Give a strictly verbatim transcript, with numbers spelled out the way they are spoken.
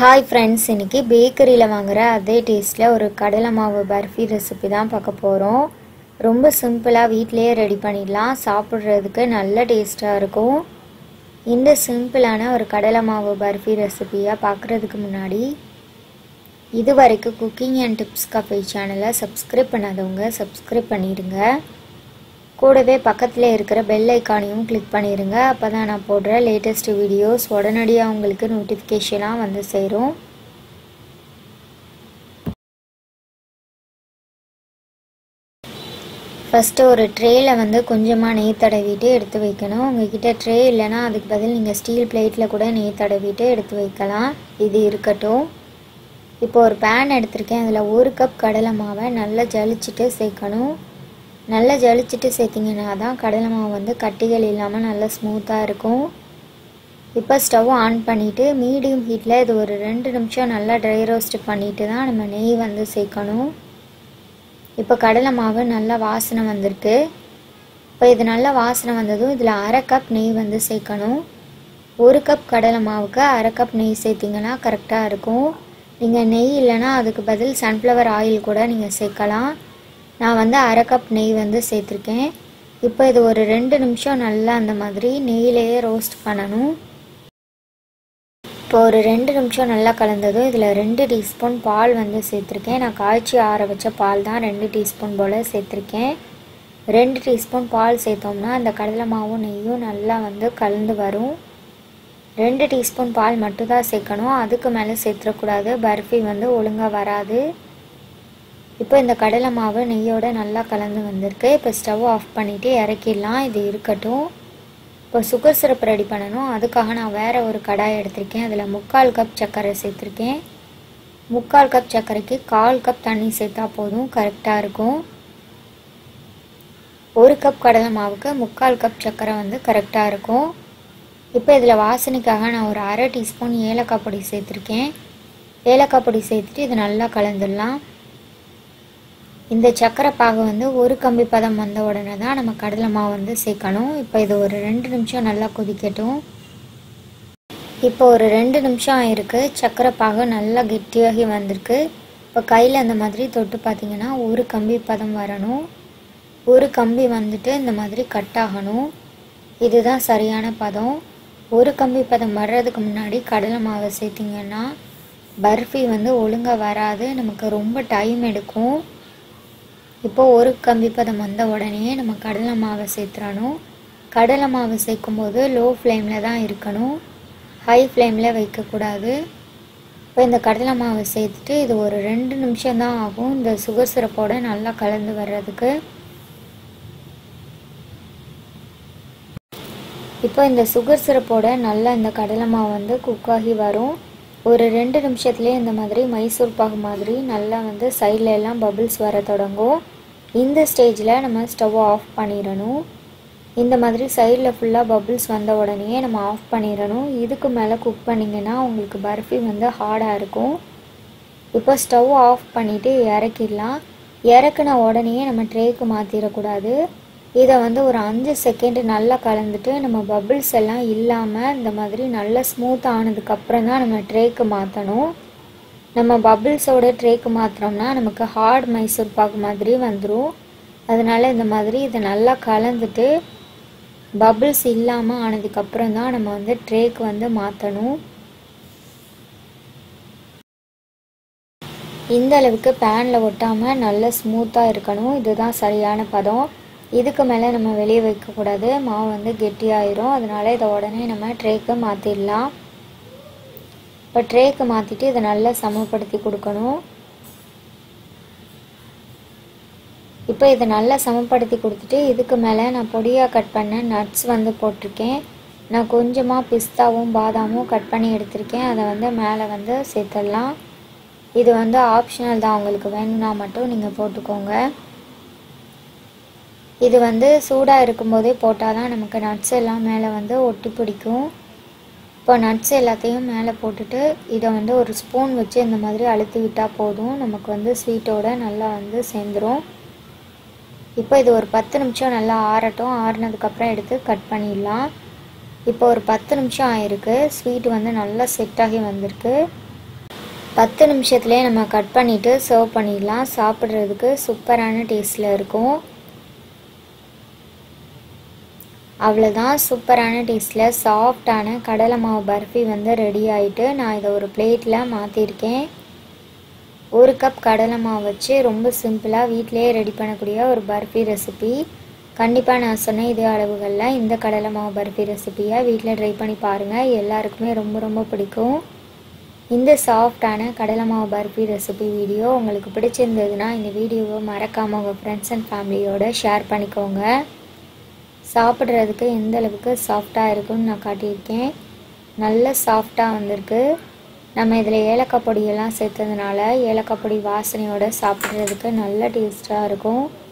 Hi friends, इनकी बेकरीல வாங்குற அதே டேஸ்ட்ல ஒரு கடலை மாவு பர்ஃபி ரெசிபி தான் பார்க்க போறோம். ரொம்ப சிம்பிளா வீட்லயே ரெடி பண்ணிடலாம். சாப்பிடுறதுக்கு நல்ல டேஸ்டா இருக்கும். இந்த சிம்பிளான ஒரு கடலை மாவு பர்ஃபி ரெசிபியை பார்க்குறதுக்கு முன்னாடி இதுவரைக்கும் குக்கிங் அண்ட் டிப்ஸ் கஃபே சேனலை சப்ஸ்கிரைப் பண்ணாதவங்க சப்ஸ்கிரைப் பண்ணிடுங்க. கூடவே பக்கத்தில் இருக்கிற பெல் ஐக்கானையும் கிளிக் பண்ணிடுங்க. அப்போ தான் நான் போடுற லேட்டஸ்ட் வீடியோஸ் உடனடியாக உங்களுக்கு நோட்டிஃபிகேஷனாக வந்து சேரும். ஃபஸ்ட்டு ஒரு ட்ரேயில் வந்து கொஞ்சமாக நெய் தடவிட்டு எடுத்து வைக்கணும். உங்கள்கிட்ட ட்ரே இல்லைன்னா அதுக்கு பதில் நீங்கள் ஸ்டீல் பிளேட்டில் கூட நெய் தடவிட்டு எடுத்து வைக்கலாம். இது இருக்கட்டும். இப்போ ஒரு பேன் எடுத்திருக்கேன். அதில் ஒரு கப் கடலை மாவை நல்லா ஜலிச்சுட்டு சேர்க்கணும். நல்லா ஜலிச்சுட்டு சேர்த்திங்கன்னா தான் கடலை மாவு வந்து கட்டிகள் இல்லாமல் நல்லா ஸ்மூத்தாக இருக்கும். இப்போ ஸ்டவ் ஆன் பண்ணிவிட்டு மீடியம் ஹீட்டில் இது ஒரு ரெண்டு நிமிஷம் நல்லா ட்ரை ரோஸ்ட் பண்ணிவிட்டு தான் நம்ம நெய் வந்து சேர்க்கணும். இப்போ கடலை மாவு நல்லா வாசனை வந்திருக்கு. இப்போ இது நல்லா வாசனை வந்ததும் இதில் அரை கப் நெய் வந்து சேர்க்கணும். ஒரு கப் கடலை மாவுக்கு அரை கப் நெய் சேர்த்திங்கன்னா கரெக்டாக இருக்கும். நீங்கள் நெய் இல்லைன்னா அதுக்கு பதில் சன்ஃப்ளவர் ஆயில் கூட நீங்கள் சேர்க்கலாம். நான் வந்து அரை கப் நெய் வந்து சேர்த்துருக்கேன். இப்போ இது ஒரு ரெண்டு நிமிஷம் நல்லா அந்த மாதிரி நெய்யிலேயே ரோஸ்ட் பண்ணணும். இப்போ ஒரு ரெண்டு நிமிஷம் நல்லா கலந்ததும் இதில் ரெண்டு டீஸ்பூன் பால் வந்து சேர்த்துருக்கேன். நான் காய்ச்சி ஆற வச்ச பால் தான் ரெண்டு டீஸ்பூன் போல் சேர்த்துருக்கேன். ரெண்டு டீஸ்பூன் பால் சேர்த்தோம்னா அந்த கடலை மாவும் நெய்யும் நல்லா வந்து கலந்து வரும். ரெண்டு டீஸ்பூன் பால் மட்டும் தான் சேர்க்கணும். அதுக்கு மேலே சேர்த்துடக்கூடாது. பர்ஃபி வந்து ஒழுங்காக வராது. இப்போ இந்த கடலை மாவு நெய்யோடு நல்லா கலந்து வந்திருக்கு. இப்போ ஸ்டவ் ஆஃப் பண்ணிவிட்டு இறக்கிடலாம். இது இருக்கட்டும். இப்போ சுகர் சிரப் ரெடி பண்ணணும். அதுக்காக நான் வேறு ஒரு கடாய் எடுத்திருக்கேன். அதில் முக்கால் கப் சர்க்கரை சேர்த்துருக்கேன். முக்கால் கப் சர்க்கரைக்கு கால் கப் தண்ணி சேர்த்தா போதும், கரெக்டாக இருக்கும். ஒரு கப் கடலை மாவுக்கு முக்கால் கப் சர்க்கரை வந்து கரெக்டாக இருக்கும். இப்போ இதில் வாசனைக்காக நான் ஒரு அரை டீஸ்பூன் ஏலக்காய் பொடி சேர்த்துருக்கேன். ஏலக்காய் பொடி சேர்த்துட்டு இது நல்லா கலந்துடலாம். இந்த சர்க்கரை பாகு வந்து ஒரு கம்பி பதம் வந்த உடனே தான் நம்ம கடலை மாவு வந்து சேர்க்கணும். இப்போ இது ஒரு ரெண்டு நிமிஷம் நல்லா கொதிக்கட்டும். இப்போ ஒரு ரெண்டு நிமிஷம் ஆயிருக்கு. சர்க்கரை பாகு நல்லா கெட்டியாகி வந்திருக்கு. இப்போ கையில் அந்த மாதிரி தொட்டு பார்த்தீங்கன்னா ஒரு கம்பி பதம் வரணும். ஒரு கம்பி வந்துட்டு இந்த மாதிரி கட் ஆகணும். இதுதான் சரியான பதம். ஒரு கம்பி பதம் வர்றதுக்கு முன்னாடி கடலை மாவை சேர்த்திங்கன்னா பர்ஃபி வந்து ஒழுங்காக வராது. நமக்கு ரொம்ப டைம் எடுக்கும். இப்போது ஒரு கம்பி பதம் வந்த உடனே நம்ம கடலை மாவை சேர்த்துறணும். கடலை மாவை சேர்க்கும்போது லோ ஃப்ளேமில் தான் இருக்கணும், ஹை ஃப்ளேமில் வைக்கக்கூடாது. இப்போ இந்த கடலை மாவை சேர்த்துட்டு இது ஒரு ரெண்டு நிமிஷம் தான் ஆகும் இந்த சுகர் சிரப்போடு நல்லா கலந்து வர்றதுக்கு. இப்போ இந்த சுகர் சிரப்போட நல்லா இந்த கடலை மாவு வந்து குக்காகி வரும். ஒரு ரெண்டு நிமிஷத்துலேயே இந்த மாதிரி மைசூர் பாகு மாதிரி நல்லா வந்து சைடில் எல்லாம் பபிள்ஸ் வர தொடங்கும். இந்த ஸ்டேஜில் நம்ம ஸ்டவ் ஆஃப் பண்ணிடணும். இந்த மாதிரி சைடில் ஃபுல்லாக பபிள்ஸ் வந்த உடனே நம்ம ஆஃப் பண்ணிடணும். இதுக்கு மேலே குக் பண்ணிங்கன்னா உங்களுக்கு பர்ஃபி வந்து ஹார்டாக இருக்கும். இப்போ ஸ்டவ் ஆஃப் பண்ணிவிட்டு இறக்கிடலாம். இறக்குன உடனே நம்ம ட்ரேக்கு மாற்றிடக்கூடாது. இதை வந்து ஒரு அஞ்சு செகண்ட் நல்லா கலந்துட்டு நம்ம பபிள்ஸ் எல்லாம் இல்லாமல் இந்த மாதிரி நல்லா ஸ்மூத் ஆனதுக்கப்புறம் தான் நம்ம ட்ரேக்கு மாற்றணும். நம்ம பபிள்ஸோட ட்ரேக்கு மாற்றினோம்னா நமக்கு ஹார்ட் மைசூர் பாகு மாதிரி வந்துடும். அதனால் இந்த மாதிரி இதை நல்லா கலந்துட்டு பபிள்ஸ் இல்லாமல் ஆனதுக்கப்புறம் தான் நம்ம வந்து ட்ரேக்கு வந்து மாற்றணும். இந்த அளவுக்கு பேனில் ஒட்டாமல் நல்லா ஸ்மூத்தாக இருக்கணும். இதுதான் சரியான பதம். இதுக்கு மேலே நம்ம வெளியே வைக்கக்கூடாது. மாவு வந்து கெட்டியாயிரும். அதனால் இதை உடனே நம்ம ட்ரேக்கு மாற்றிடலாம். இப்போ ட்ரேக்கு மாற்றிட்டு இதை நல்லா சமப்படுத்தி கொடுக்கணும். இப்போ இதை நல்லா சமப்படுத்தி கொடுத்துட்டு இதுக்கு மேலே நான் பொடியாக கட் பண்ண நட்ஸ் வந்து போட்டிருக்கேன். நான் கொஞ்சமாக பிஸ்தாவும் பாதாமும் கட் பண்ணி எடுத்திருக்கேன். அதை வந்து மேலே வந்து சேர்த்துடலாம். இது வந்து ஆப்ஷனல் தான், உங்களுக்கு வேணும்னா மட்டும் நீங்கள் போட்டுக்கோங்க. இது வந்து சூடாக இருக்கும்போதே போட்டால் தான் நமக்கு நட்ஸ் எல்லாம் மேலே வந்து ஒட்டி பிடிக்கும். இப்போ நட்ஸ் எல்லாத்தையும் மேலே போட்டுட்டு இதை வந்து ஒரு ஸ்பூன் வச்சு இந்த மாதிரி அழுத்தி விட்டால் போதும். நமக்கு வந்து ஸ்வீட்டோடு நல்லா வந்து சேர்ந்துடும். இப்போ இது ஒரு பத்து நிமிஷம் நல்லா ஆறட்டும். ஆறினதுக்கப்புறம் எடுத்து கட் பண்ணிடலாம். இப்போ ஒரு பத்து நிமிஷம் ஆயிருக்கு. ஸ்வீட் வந்து நல்லா செட் ஆகி வந்திருக்கு. பத்து நிமிஷத்துலேயே நம்ம கட் பண்ணிவிட்டு சர்வ் பண்ணிடலாம். சாப்பிட்றதுக்கு சூப்பரான டேஸ்ட்டில் இருக்கும். அவ்வளோதான், சூப்பரான டேஸ்ட்டில் சாஃப்டான கடலை மாவு பர்ஃபி வந்து ரெடி ஆகிட்டு நான் இதை ஒரு பிளேட்டில் மாற்றிருக்கேன். ஒரு கப் கடலை மாவு வச்சு ரொம்ப சிம்பிளாக வீட்டிலேயே ரெடி பண்ணக்கூடிய ஒரு பர்ஃபி ரெசிபி. கண்டிப்பாக நான் சொன்ன இதே அளவுகளில் இந்த கடலை மாவு பர்ஃபி ரெசிபியை வீட்டில் ட்ரை பண்ணி பாருங்கள். எல்லாருக்குமே ரொம்ப ரொம்ப பிடிக்கும். இந்த சாஃப்டான கடலை மாவு பர்ஃபி ரெசிபி வீடியோ உங்களுக்கு பிடிச்சிருந்ததுன்னா இந்த வீடியோவை மறக்காமல் உங்கள் ஃப்ரெண்ட்ஸ் அண்ட் ஃபேமிலியோடு ஷேர் பண்ணிக்கோங்க. சாப்பிட்றதுக்கு எந்த அளவுக்கு சாஃப்டாக இருக்குன்னு நான் காட்டியிருக்கேன். நல்ல சாஃப்டாக வந்திருக்கு. நம்ம இதில் ஏலக்காய் பொடியெல்லாம் சேர்த்ததுனால ஏலக்காய் பொடி வாசனையோடு சாப்பிட்றதுக்கு நல்ல டேஸ்ட்டாக இருக்கும்.